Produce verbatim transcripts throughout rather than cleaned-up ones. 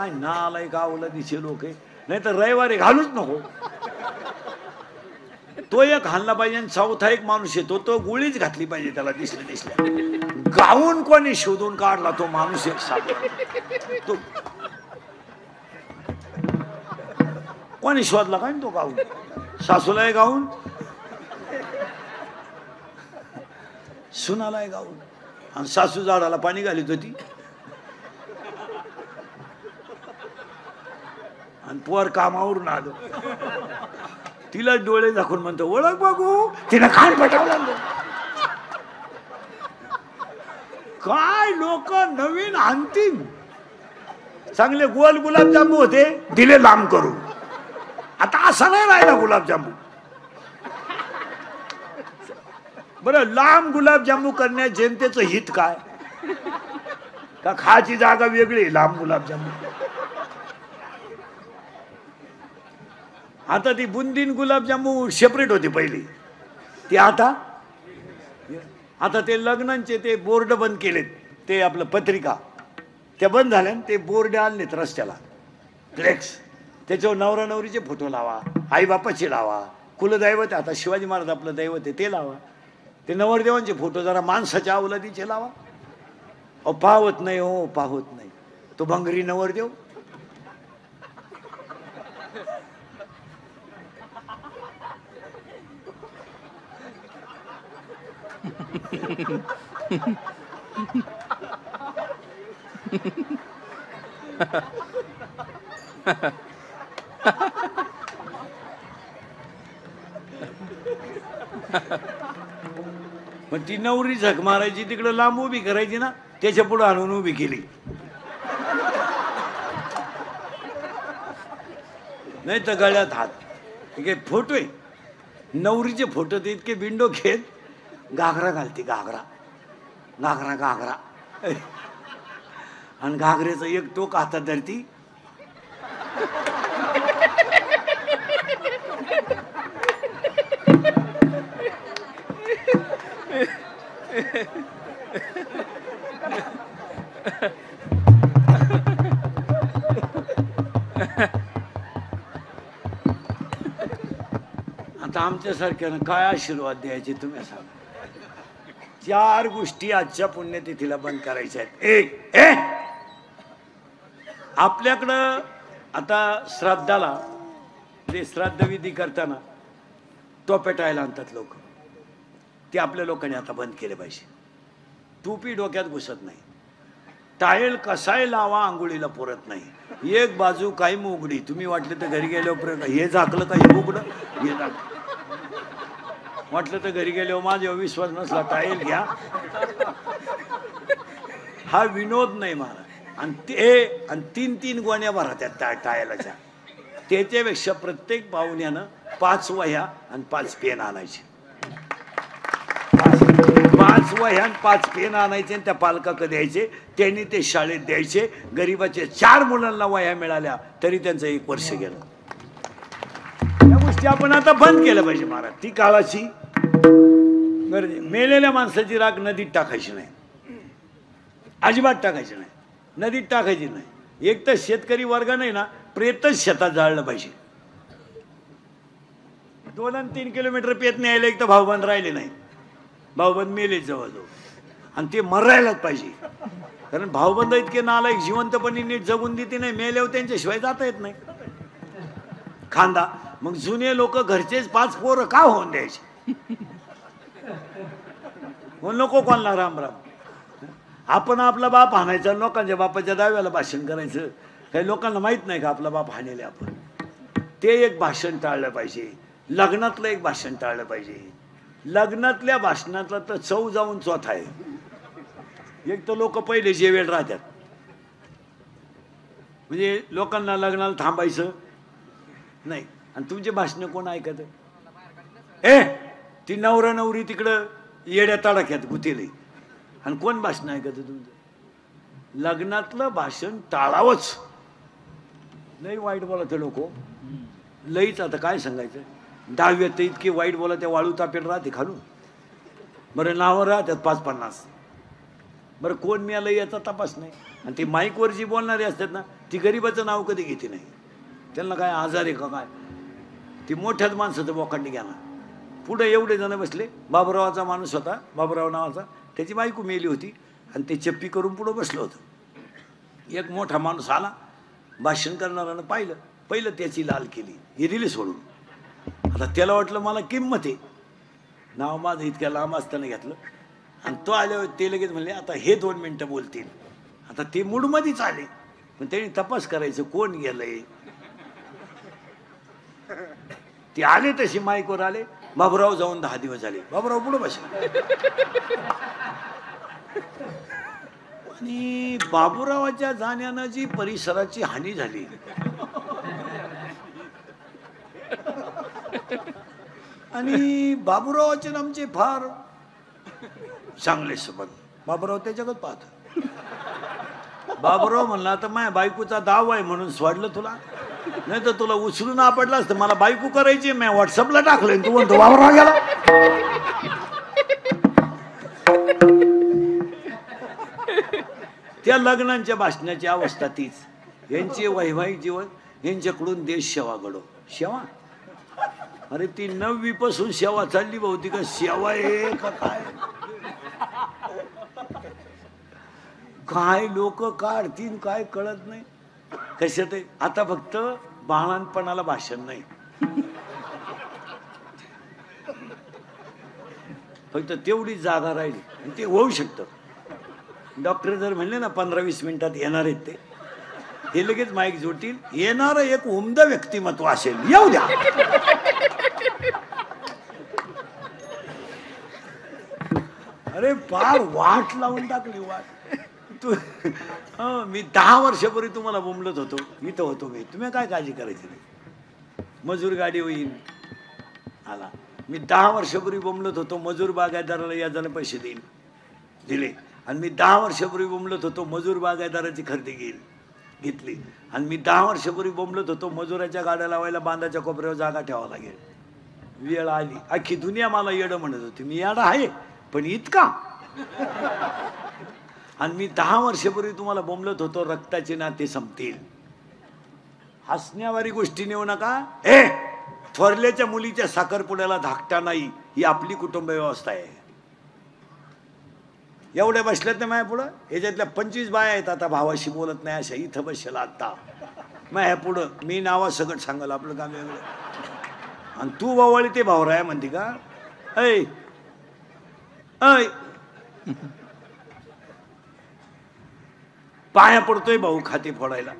काय नालाय गावला दिसे लोक आहे, नाही तर रविवारी घालूच नको. तो एक घालला पाहिजे आणि चौथा एक माणूस येतो तो गोळीच घातली पाहिजे त्याला दिसल्या दिसल्या. गाऊन कोणी शोधून काढला तो माणूस एक सापडला, तो कोणी शोधला काय तो गाऊन, सासूलाय गाऊन, सुनालाय गाऊन, आणि सासू झाडाला पाणी घालीत होती आणि पोर कामावरून आलो, तिला डोळे दाखवून म्हणतो ओळख बघू, तिला खाण पटावलं. काय लोक नवीन आणतील, चांगले गोल गुलाबजामू होते दिले लांब करून, आता असा नाही राहिला गुलाबजामू. बरं लांब गुलाबजामू करण्यात जनतेचं हित काय, का खायची जागा वेगळी लांब गुलाबजामू. आता ती बुंदीन गुलाबजामू सेपरेट होती पहिली, ती आता आता ते लग्नांचे ते बोर्ड बंद केलेत, ते आपलं पत्रिका त्या बंद झाल्या, ते बोर्ड आणलेत रस्त्याला फ्लेक्स, त्याच्यावर नवरा नवरीचे फोटो लावा, आई बापाचे लावा, कुलदैवत आता शिवाजी महाराज आपलं दैवत आहे ते लावा, ते नवरदेवांचे फोटो जरा माणसाच्या अवलादीचे लावा. अहो पाहत नाही, हो पाहत नाही, तो भंगरी नवरदेव. पण ती नवरी झक मारायची तिकडे लांब उभी करायची ना, त्याच्या पुढे आणून उभी केली. नाही तर गळ्यात हात. ठीक फोटो आहे नवरीचे फोटो, ते इतके बिंडो घेत घागरा घालते, घागरा घागरा घागरा आणि घागरेचं एक टोक हातात धरती, आता आमच्यासारख्यानं काय आशीर्वाद द्यायचे तुम्ही सांगा. चार गोष्टी आजच्या पुण्यतिथीला बंद करायच्या आहेत. एक ए आपल्याकडं आता श्राद्धाला ते श्राद्धविधी करताना तो पेटायला आणतात लोक, ते आपल्या लोकांनी आता बंद केले पाहिजे. टोपी डोक्यात घुसत नाही, टायल कसाय लावा आंघोळीला पुरत नाही, एक बाजू काही उघडी, तुम्ही वाटलं तर घरी गेल्यावर हे झाकलं का हे उघडं, हे झाकलं वाटलं तर घरी गेल्यावर माझ्यावर विश्वास नसला टायल घ्या, हा विनोद नाही मला. आणि ते आणि तीन तीन गोण्या भरा त्या टायलाच्या, त्याच्यापेक्षा प्रत्येक पाहुण्यानं पाच वह्या आणि पाच पेन आणायचे, पाच वह्या आणि पाच पेन आणायचे आणि त्या पालकाकडे द्यायचे, त्यांनी ते शाळेत द्यायचे. गरिबाचे चार मुलांना वह्या मिळाल्या तरी त्यांचं एक वर्ष गेलं. या गोष्टी आपण आता बंद केल्या पाहिजे महाराज. ती काळाची गरज. मेलेल्या माणसाची राख नदीत टाकायची नाही, अजिबात टाकायची नाही, नदीत टाकायची नाही. एक तर शेतकरी वर्ग नाही ना, प्रेतच शेतात जाळलं पाहिजे. दोन आणि तीन किलोमीटर पेत न्यायला एक तर भाऊबंद राहिले नाही, भाऊबंद मेले जवळजवळ, आणि ते मरायलाच पाहिजे. कारण भाऊबंद इतके नालायक जिवंतपणे नीट जगून देते नाही, मेल्यावर त्यांच्याशिवाय जाता येत नाही खांदा. मग जुने लोक घरचेच पाच पोरं का होऊन द्यायचे, हो नको कोणला राम राम. आपण आपला बाप हाणायचा, लोकांच्या बापाच्या दाव्याला भाषण करायचं. काही लोकांना माहित नाही का आपला बाप हाणेले आपण. ते एक भाषण टाळलं पाहिजे. लग्नातलं एक भाषण टाळलं पाहिजे. लग्नातल्या भाषणातला तर चव जाऊन चौथा आहे. एक तर लोक पहिले जेवेल राहतात, म्हणजे लोकांना लग्नाला थांबायचं नाही, आणि तुमचे भाषण कोण ऐकत. ए ती नवरा नवरी तिकडं येड्या तडाख्यात गुतेले, आणि कोण भाषण ऐकत तुमचं. लग्नातलं भाषण टाळावंच. लई वाईट बोलत लोक, लईच. आता काय सांगायचं, दहाव्यात इतके वाईट बोला, त्या वाळू तापेल राहते खालून. बरं नावं राहतात पाच पन्नास. बरं कोण मिळालं याचा तपास नाही. आणि ते माईकवर जी बोलणारे असतात ना, ती गरीबाचं नाव कधी घेते नाही. त्यांना काय आजार आहे का काय, ती मोठ्याच माणसाचं बोकांडी घ्याना. पुढे एवढे जण बसले. बाबुरावाचा माणूस होता, बाबुराव नावाचा, त्याची बायको मेली होती आणि ते चप्पी करून पुढं बसलं होतं. एक मोठा माणूस आला, भाषण करणाऱ्यानं पाहिलं, पहिलं त्याची लाल केली, हे दिली सोडून. आता त्याला वाटलं मला किंमत आहे, नाव माझं इतक्या लांब असताना घेतलं. आणि तो आल्यावर ते लगेच म्हणले आता हे दोन मिनटं बोलतील. आता ते मूडमध्येच आले, पण त्यांनी तपास करायचं कोण गेलंय. ते आले तसे माईकवर आले. बाबुराव जाऊन दहा दिवस झाले. बाबुराव पुढे बसले आणि बाबुरावाच्या जाण्यानं जी परिसराची हानी झाली, आणि बाबुरावाचे नामचे फार चांगले संबंध. बाबुराव त्याच्याकडे पाहत. बाबुराव म्हणला तर माझ्या बायकोचा दाव आहे म्हणून सोडलं तुला, नाही तर तुला उचलून आपडला असतं. मला बायको करायची, मी व्हॉट्सअपला टाकलंय, तू म्हणतो बाबुराव गेला. त्या लग्नांच्या भाषणाची अवस्था तीच. यांचे वैवाहिक जीवन, यांच्याकडून देश सेवा घडो. सेवा, अरे ती नववी पासून सेवा चालली बहुती का सेवा आहे का काय काय लोक काढतील काय कळत नाही कशात. आता फक्त बाळांपणाला भाषण नाही, फक्त तेवढी जागा राहिली. ते होऊ शकतं. डॉक्टर जर म्हणले ना पंधरा वीस मिनिटात येणार आहेत ते, हे लगेच माईक जोडतील. येणार एक उमदा व्यक्तिमत्व असेल, येऊ द्या. अरे फार वाट लावून टाकली वाट. तू मी दहा वर्षापूर्वी तुम्हाला बोंबलत होतो, इथं होतो मी, तुम्ही काय काळजी करायची नाही. मजूर गाडी होईल आला. मी दहा वर्षापूर्वी बोंबलत होतो मजूर बागायतदाराला याजाने पैसे देईल, दिले. आणि मी दहा वर्षापूर्वी बोंबलत होतो मजूर बागायतदाराची खरेदी घेईल, घेतली. आणि मी दहा वर्षापूर्वी बोंबलत होतो मजुराच्या गाड्या लावायला बांधाच्या कोपऱ्यावर जागा ठेवावं लागेल. वेळ आली, अख्खी दुनिया मला येडं म्हणत होती. मी येडा आहे पण इतका. आणि मी दहा वर्षापूर्वी तुम्हाला बोंबलत होतो रक्ताचे नाते संपतील. हसण्यावारी गोष्टी नेऊ नका. ए थोरल्याच्या मुलीच्या साखरपुड्याला धाकटा नाही, ही आपली कुटुंब व्यवस्था आहे. एवढ्या बसल्यात ना माझ्या पुढं, याच्यातल्या पंचवीस बाया आहेत आता भावाशी बोलत नाही अशा इथं बसला आता माझ्या पुढं. मी नावा सगळं सांगाल आपलं काम वेगळं. आणि तू बावळी ते भावराय म्हणते का. ऐ ऐ पाया पडतोय भाऊ खाते फोडायला.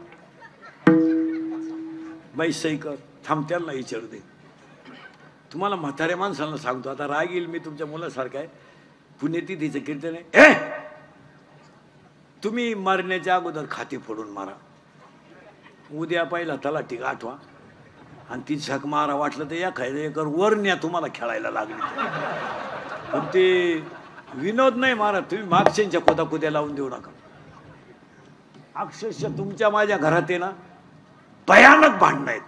बाई सही कर, थांबत्याला विचारू दे. तुम्हाला म्हाताऱ्या माणसाला सांगतो, आता राग येईल, मी तुमच्या मुलासारखा आहे. पुण्याती तिचं कीर्तन आहे, ए तुम्ही मरण्याच्या अगोदर खाते फोडून मारा. उद्या पहिला तलाठी आठवा आणि ती झक मारा. वाटलं तर या खायला एकर वर न्या, तुम्हाला खेळायला लागली. पण ते विनोद नाही मारा, तुम्ही मागच्यांच्या खोदा कुद्या लावून देऊ नका. अक्षरशः तुमच्या माझ्या घरात आहे ना भयानक भांडणं आहेत.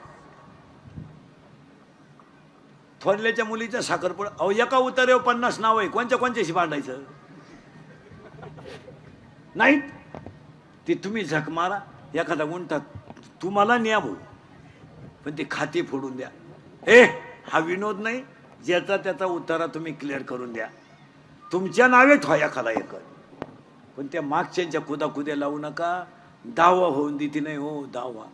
थोरल्याच्या मुलीच्या साखरपुडा, अहो एका उतार्यावर पन्नास नाव आहे, कोणत्या कोणत्याशी भांडायचं नाही. ते तुम्ही झक मारा, एखादा गुंठा तुम्हाला न्या भाऊ, पण ते खाते फोडून द्या. ए हा विनोद नाही, ज्याचा त्याचा उतारा तुम्ही क्लिअर करून द्या. तुमच्या नावे ठेवा एखादा एकर, पण त्या मागच्यांच्या कुदा कुद्या लावू नका. दावा होऊन देते नाही हो, दावा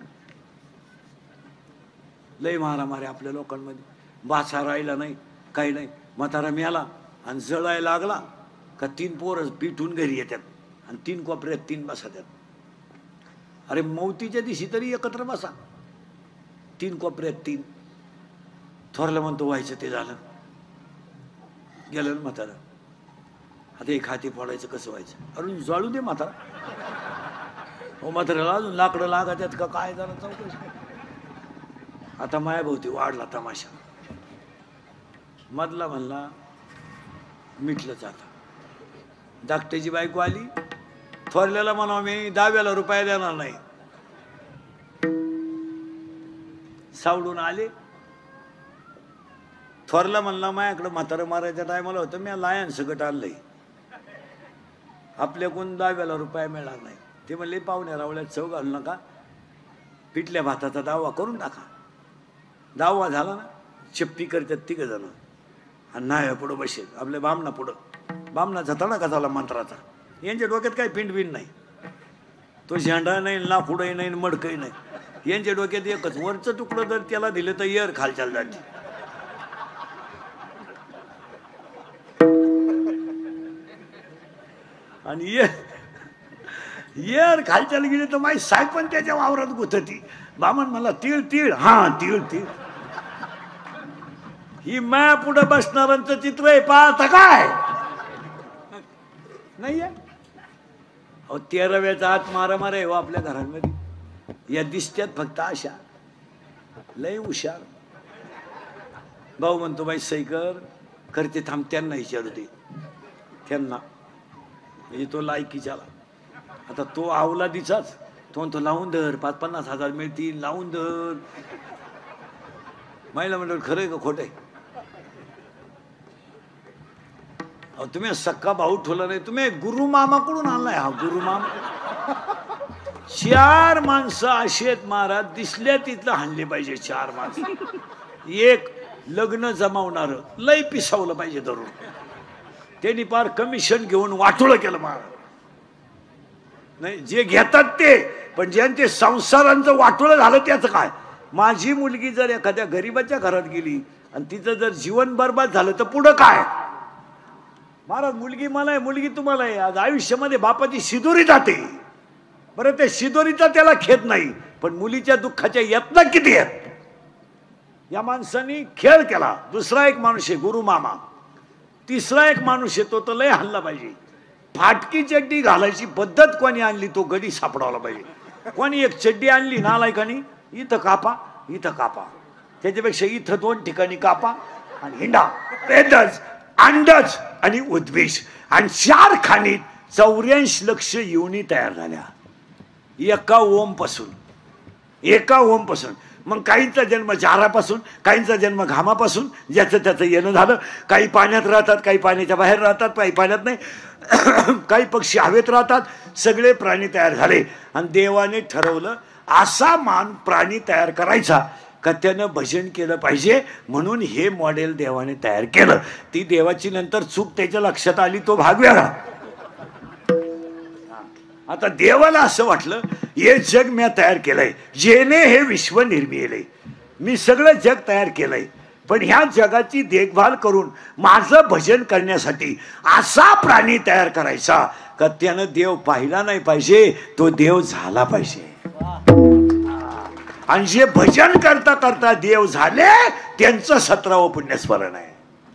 लय मारामारी आपल्या लोकांमध्ये. बाचा राहिला नाही, काही नाही. म्हातारा मिळाला आणि जळायला लागला का तीन पोरं पिठून घरी येतात आणि तीन कोपऱ्यात तीन बसात्यात. अरे मौतीच्या दिवशी तरी एकत्र बसा, तीन कोपऱ्यात तीन. थोरलं म्हणतो व्हायचं ते झालं, गेलं ना म्हातारा. आता हे खाते फोडायचं कसं व्हायचं. अरे जाळू दे म्हातारा. हो म्हाताऱ्याला अजून लाकडं लागायच्यात का काय जरा चौकशी. आता मायाभोवती वाढला तमाशा. मधला म्हणला मिटलंच आता. धाकट्याची बायको आली, थोरल्याला म्हणा मी दहाव्याला रुपया देणार नाही. सावडून आले. थोरला म्हणला माझ्याकडं म्हातारं मारायच्या टायमाला होतं, मी लायन सगट आणलंय, आपल्याकडून दहाव्याला रुपया मिळणार नाही. ते म्हणले पाहुण्या रावल्यात चव घालू नका, पिठल्या भाताचा दावा करून टाका. दावा झाला ना, चप्पी करतात तिघ जण आणि नाही पुढं बसेल आपल्या बामणा पुढं. बामणाचा तडाखा झाला मंत्राचा. यांच्या डोक्यात काही पिंडबिंड नाही, तो झेंडा नाही, लाकूडही नाही, मडकही नाही. यांच्या डोक्यात एकच, वरचं तुकडं जर त्याला दिलं तर एर खालच्याला जाते. आणि एर खालच्याला गेली तर माझी साय पण त्याच्या वावरात गुथती. बामण मला तीळ तीळ, हा तीळ तीळ. ही माया पुढे बसणाऱ्यांचं चित्र आहे, पाहता काय नाही आहे. अहो तेराव्याचा आत मारामार आहे हो आपल्या घरांमध्ये. या दिसत्यात फक्त अशा लय हुशार. भाऊ म्हणतो बाई सही कर, करते थांब, त्यांना विचारू दे. त्यांना म्हणजे तो लायकीच्याला. आता तो आवला दिसाच, तो म्हणतो लावून धर, पाच पन्नास हजार मिळतील, लावून धर. महिला म्हणलं खरंय का खोटं आहे? अहो तुम्ही सक्का भाऊ ठेवला नाही, तुम्ही गुरु मामाकडून आणलाय. हा गुरु मामा. चार माणसं अशी आहेत महाराज, दिसल्या तिथलं हाणले पाहिजे. चार माणसं, एक लग्न जमावणार लय पिसावलं पाहिजे धरून. त्यांनी पार कमिशन घेऊन वाटोळं केलं महाराज. नाही जे घेतात ते, पण ज्यांचे संसारांचं वाटोळं झालं त्याचं काय. माझी मुलगी जर एखाद्या गरीबाच्या घरात गेली आणि तिचं जर जीवन बर्बाद झालं तर पुढं काय महाराज. मुलगी मला आहे, मुलगी तुम्हाला आहे. आज आयुष्यामध्ये बापाची शिदोरी जाते बरं, ते शिदोरीचा त्याला खेद नाही, पण मुलीच्या दुःखाच्या यातना किती आहेत. या माणसाने खेळ केला. दुसरा एक माणूस आहे गुरु मामा. तिसरा एक माणूस आहे, तो तर लय हल्ला पाहिजे. फाटकी चड्डी घालायची पद्धत कोणी आणली तो गडी सापडावला पाहिजे. कोणी एक चड्डी आणली नालायकानी, इथं कापा इथं कापा, त्याच्यापेक्षा इथं दोन ठिकाणी कापा आणि हिंडा. पेदच अंडज आणि उद्विष आणि चार खाणीत चौऱ्याऐंशी लक्ष योनी तयार झाल्या एका ओम पासून. एका ओम पासून. मग काहींचा जन्म चारापासून, काहींचा जन्म घामापासून, ज्याचं त्याचं येणं झालं. काही पाण्यात राहतात, काही पाण्याच्या बाहेर राहतात, काही पाण्यात नाही. काही पक्षी हवेत राहतात. सगळे प्राणी तयार झाले आणि देवाने ठरवलं असा मान प्राणी तयार करायचा का त्यानं भजन केलं पाहिजे. म्हणून हे मॉडेल देवाने तयार केलं. ती देवाची नंतर चूक त्याच्या लक्षात आली, तो भाग वेगळा. आता देवाला असं वाटलं हे जग मी तयार केलंय, जेने हे विश्व निर्मिलंय, मी सगळं जग तयार केलंय, पण ह्या जगाची देखभाल करून माझं भजन करण्यासाठी असा प्राणी तयार करायचा का त्यानं देव पाहिला नाही पाहिजे, तो देव झाला पाहिजे. आणि जे भजन करता करता देव झाले त्यांचं सतरावं पुण्यस्मरण आहे.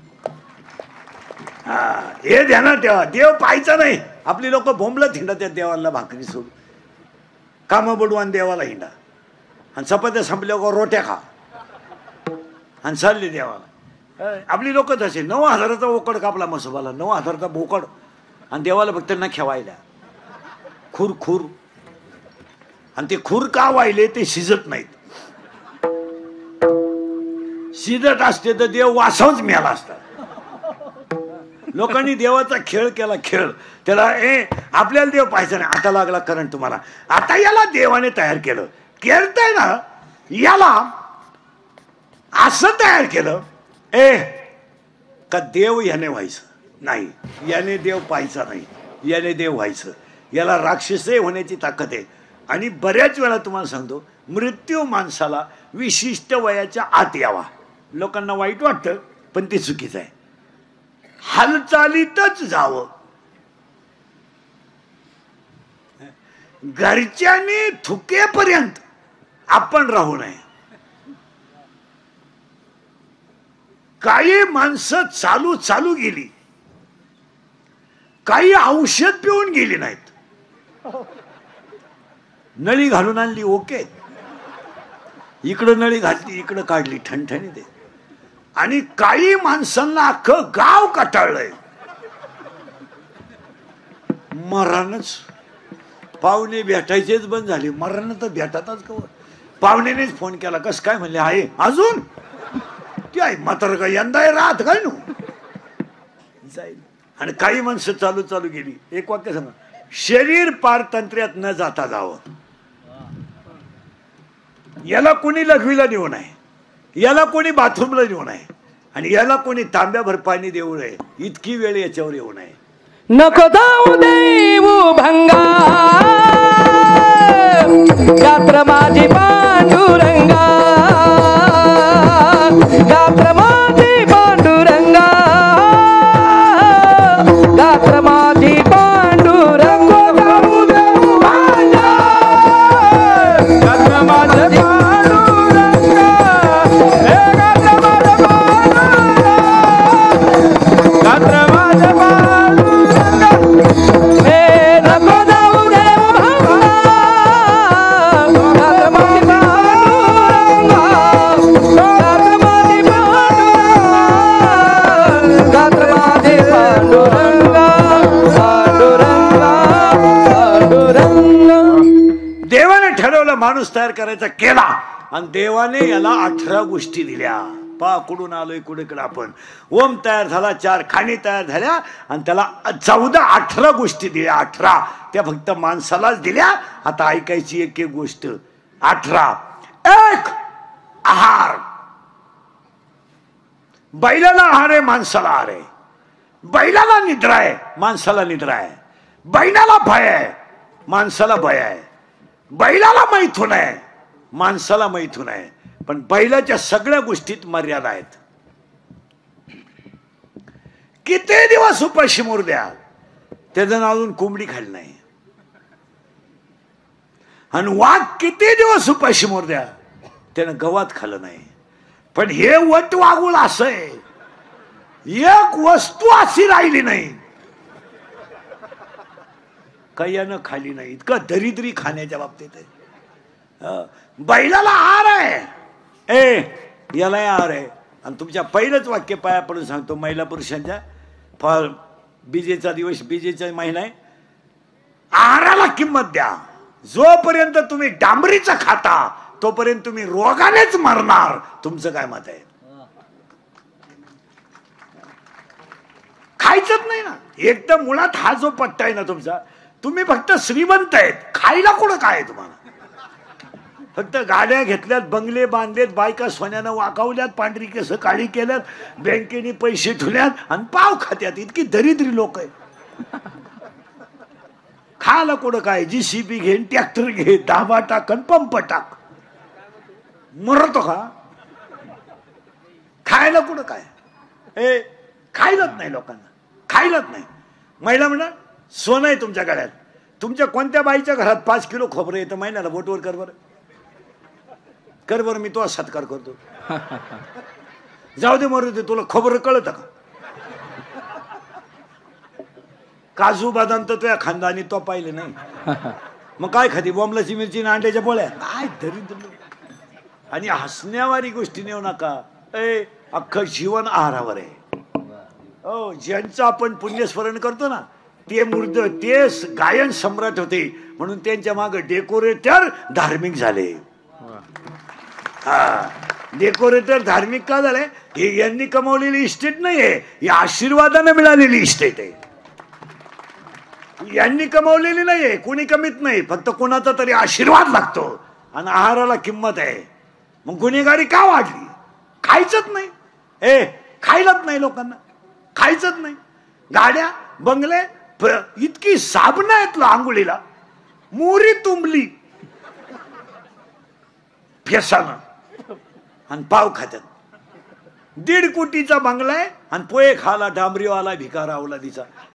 हा हे ध्यानात ठेवा. देव पाहायचा नाही. आपली लोक बोंबलत हिंडा त्या देवाला भाकरी सोडून, कामं बुडवान देवाला हिंडा आणि चपात्या संपल्यावर रोट्या खा आणि चालले देवाला. आपली लोक तसे नऊ हजाराचा ओकड कापला मसोबाला, नऊ हजाराचा बोकड, आणि देवाला फक्त न खेवायला खूर खूर. आणि ते खूर का वाहिले ते शिजत नाहीत. शिजत असते तर देव वासावच मिळाला असता. लोकांनी देवाचा खेळ केला. खेळ त्याला ए आपल्याला देव पाहायचा नाही. आता लागला करंट तुम्हाला. आता याला देवाने तयार केलं. केलंय ना याला असं तयार केलं ए का देव याने व्हायचं नाही, याने देव पाहायचा नाही, याने देव व्हायचं. याला राक्षसही होण्याची ताकद आहे. आणि बऱ्याच वेळा तुम्हाला सांगतो मृत्यू माणसाला विशिष्ट वयाच्या आत यावा. लोकांना वाईट वाटतं पण ते चुकीचं आहे. हालचालीतच जावं. घरच्यांनी थुकेपर्यंत आपण राहू नये. काही माणसं चालू चालू गेली, काही औषध पिऊन गेली नाहीत. नळी घालून आणली ओके, इकडं नळी घातली इकडं काढली ठणठणी दे. आणि काही माणसांना अख्खं गाव कटाळलंय. मरणच पाहुणे भेटायचेच बंद झाले. मरण तर भेटातच कवर. पाहुण्यानेच फोन केला कस काय म्हणले आहे अजून ती आहे मात्र का यंदा राहत काय नु जाईल. आणि काही माणसं चालू चालू गेली. एक वाक्य सांगा, शरीर पारतंत्र्यात न जाता जावं. याला कोणी लघवीला नेऊ नये, याला कोणी बाथरूमला नेऊ नये, आणि याला कोणी तांब्याभर पाणी देऊ नये, इतकी वेळ याच्यावर येऊ नये. नको जाऊ देऊ भंगा गात्र माझी पांडुरंगा, गात्र माझी पांडुरंगा, गात्र माझी पांडुरंगा. जाऊ देऊ भंगा गात्र माझी पांडुरंगा, हे गात्र माझी पांडुरंगा, गात्र माझी पांडुरंगा. हे नको जाऊ देऊ भंगा गात्र माझी पांडुरंगा, गात्र माझी पांडुरंगा, गात्र माझी पांडुरंगा, पांडुरंगा, पांडुरंगा. देवाने ठरवलं माणूस तयार करायचा, केला, आणि देवाने याला अठरा गोष्टी दिल्या. पा कुठून आलोय कुठेकडे आपण. ओम तयार झाला, चार खाणी तयार झाल्या, आणि त्याला चौदा अठरा गोष्टी दिल्या. अठरा त्या फक्त माणसालाच दिल्या. आता ऐकायची एक एक गोष्ट. अठरा. एक, आहार. बैलाला आहार आहे, माणसाला आहार आहे. बैलाला निद्रा आहे, माणसाला निद्रा आहे. बैलाला भय आहे, माणसाला भय आहे. बैलाला मैथून आहे, माणसाला मैथून आहे. पण बैलाच्या सगळ्या गोष्टीत मर्यादा आहेत. किती दिवस उपाशी मोर द्या, त्याचं अजून कोंबडी खाल्ली नाही. आणि वाघ किती दिवस उपाशी मोर द्या, त्यानं गवात खाल्लं नाही. पण हे वट वागुळ असं आहे, एक वस्तू अशी राहिली नाही काही यानं खाली नाही. इतका दरिद्री खाण्याच्या बाबतीत आहे. बैलाला आहार आहे, ए याला आहार आहे. आणि तुमच्या पहिलंच वाक्य पाया पडून सांगतो, महिला पुरुषांच्या फार बीजेचा दिवस, बीजेचा महिना आहे. आहाराला किंमत द्या. जोपर्यंत तुम्ही डांबरीचं खाता तोपर्यंत तुम्ही रोगानेच मरणार. तुमचं काय मत आहे? खायचंच नाही ना. एक तर मुळात हा जो पट्टा आहे ना तुमचा, तुम्ही फक्त श्रीमंत आहेत, खायला कुठं काय आहे तुम्हाला? फक्त गाड्या घेतल्यात, बंगले बांधलेत, बायका सोन्यानं वाकावल्यात, पांढरी केस काळी केल्यात, बँकेने पैसे ठेवल्यात आणि पाव खात्यात. इतकी दरिद्री लोक आहे. खायला कुठं काय? जी सी बी घेन, ट्रॅक्टर घे, दाबा टाक, पंप टाक, मरतो का? खायला कुठं काय? ए खायलाच नाही लोकांना, खायलाच नाही. महिला म्हणा सोनं आहे तुमच्या गळ्यात. तुमच्या कोणत्या बाईच्या घरात पाच किलो खोबरं येतं महिन्याला? बोटवर कर बरं, कर बरं, मी तो सत्कार करतो. जाऊ दे मरू दे, तुला खोबरं कळत का? काजू बदाम तर तुझ्या खानदानी तो पाहिले नाही. मग काय खाती? बॉम्बलाची मिरची आणि अंड्याच्या पोळ्या. काय दरिद्र. आणि हसण्यावारी गोष्टी नेऊ नका. ए अख्खं जीवन आहारावर आहे. हो, ज्यांचं आपण पुण्यस्मरण करतो ना, ते मूर्त ते गायन सम्राट होते, म्हणून त्यांच्या मागे डेकोरेटर धार्मिक झाले. हा, डेकोरेटर धार्मिक का झाले? हे यांनी कमावलेली इस्टेट नाही आहे, ही आशीर्वादाने मिळालेली इस्टेट आहे. यांनी कमावलेली नाहीये, कोणी कमीत नाही, फक्त कोणाचा तरी आशीर्वाद लागतो. आणि आहाराला किंमत आहे. मग गुन्हेगारी का वाढली? खायचंच नाही. ए खायलाच नाही लोकांना, खायचंच नाही. गाड्या, बंगले, इतकी साबण आहेत आंघोळीला, मोरी तुंबली फेसानं आणि पाव खात्यात. दीड कोटीचा बंगला आहे आणि पोहे खाला डांबरीवाला भिकारावला दिसा.